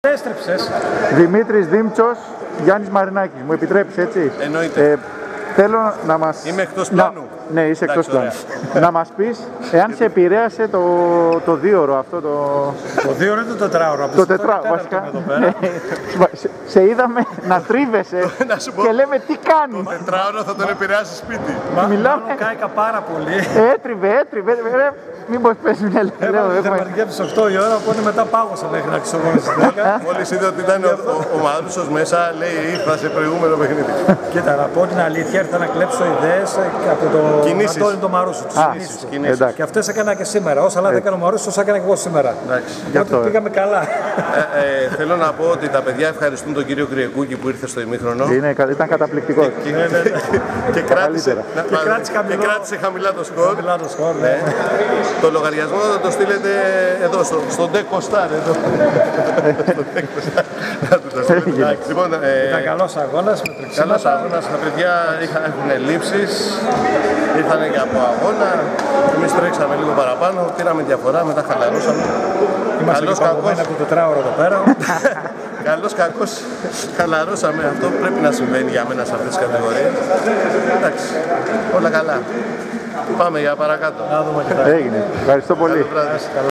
Έστρεψες. Δημήτρης Δήμτσος, Γιάννης Μαρινάκης. Μου επιτρέπεις, έτσι? Εννοείται. Θέλω να μας... Είμαι εκτός πλάνου. Ναι, είσαι εκτός πλάνου. Να μας πεις, εάν σε επηρέασε το 2ωρο αυτό το... Το 2ωρο ή το τετράωρο? Το τετράωρο, βασικά. Σε είδαμε να τρίβεσαι και λέμε τι κάνεις. Το τετράωρο θα τον επηρεάσει σπίτι. Μιλάμε. Κάηκα πάρα πολύ. Έτριβε. Μήπως πες μια λέω. Έβαλε τερματική από τις 8 η ώρα, οπότε μετά πάγωσα μέχρι να ξεσογώνω στις 10. Μόλις είδε ότι ήταν ο Μαρούσος μέσα, λέει ήρθα σε προηγούμενο παιχνίδι. Κοίτα, να πω την αλήθεια, ήρθα να κλέψω ιδέες από το Αντώνη τον Μαρούσο. Κινήσεις. Και αυτές έκανα και σήμερα. Όσα λάθη έκανε ο Μαρούσος, όσα έκανα και εγώ σήμερα. Οπότε πήγαμε καλά. Θέλω να πω ότι τα παιδιά ευχαριστούν τον κύριο Κρυεκούκη που ήρθε στο ημίχρονο. Ήταν καταπληκτικός. Και κράτησε χαμηλά το σκορ. Το λογαριασμό θα το στείλετε εδώ, στον Deco Star. Ήταν καλός αγώνας. Καλός αγώνας, τα παιδιά έχουν λήψεις, ήρθανε και από αγώνα. Εμείς τρέξαμε λίγο παραπάνω, πήραμε διαφορά, μετά χαλαρώσαμε. Είμαστε και παγωμένοι από το τετράωρο εδώ πέρα. Καλώς κακώς χαλαρώσαμε, αυτό πρέπει να συμβαίνει για μένα σε αυτές τις κατηγορίες. Εντάξει, όλα καλά. Πάμε για παρακάτω. Έγινε. Ευχαριστώ πολύ.